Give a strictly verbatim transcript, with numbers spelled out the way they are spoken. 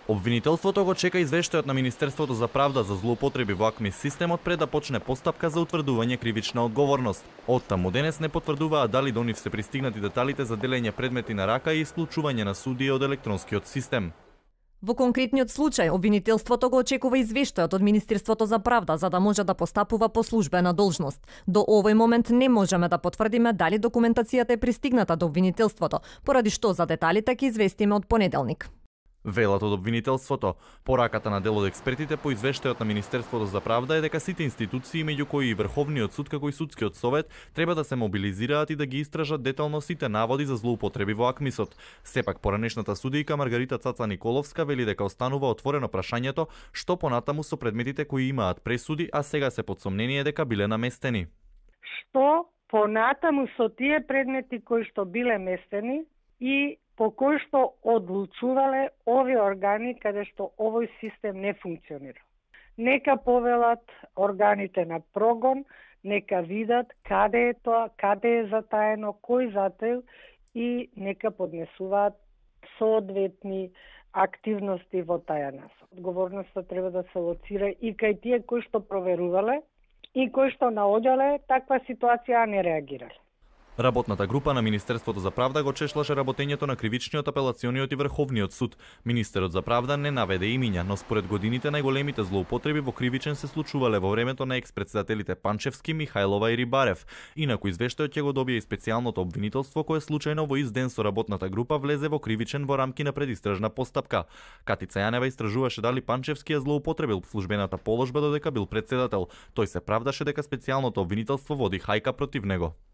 Обвинителството го чека извештајот на Министерството за правда за злоупотреби во АКМИ системот пред да почне постапка за утврдување кривична одговорност. Од таму денес не потврдуваа дали до нив се пристигнати деталите за делење предмети на рака и исклучување на судии од електронскиот систем. Во конкретниот случај, обвинителството го очекува извештајот од Министерството за правда за да може да постапува по службена должност. До овој момент не можеме да потврдиме дали документацијата е пристигната до обвинителството, поради што за деталите ќе известиме од понеделник. Велат од обвинителството, пораката на дел од експертите по извештајот на Министерството за правда е дека сите институции, меѓу кои и Врховниот суд како и Судскиот совет, треба да се мобилизираат и да ги истражат детално сите наводи за злоупотреби во АКМИСот. Сепак поранешната судијка Маргарита Цаца Николовска вели дека останува отворено прашањето што понатаму со предметите кои имаат пресуди, а сега се под сомнение дека биле наместени. Што понатаму со тие предмети кои што биле местени и по кои што одлучувале овие органи каде што овој систем не функционира. Нека повелат органите на прогон, нека видат каде е тоа, каде е затаено, кој затаил и нека поднесуваат соодветни активности во таја насока. Одговорноста треба да се лоцира и кај тие кои што проверувале и кои што наоѓале таква ситуација, а не реагирале. Работната група на Министерството за правда го чешлаше работењето на Кривичниот, апелациониот и Врховниот суд. Министерот за правда не наведе имиња, но според годините најголемите злоупотреби во Кривичен се случувале во времето на експредседателите Панчевски, Михајлова и Рибарев. Инаку извештајот ќе го добие и специјалното обвинителство кое случајно во ист ден со работната група влезе во Кривичен во рамки на предистражна постапка. Катица Јанева истражуваше дали Панчевски ја злоупотребил службената положба додека бил председател. Тој се правдаше дека специјалното обвинителство води хајка против него.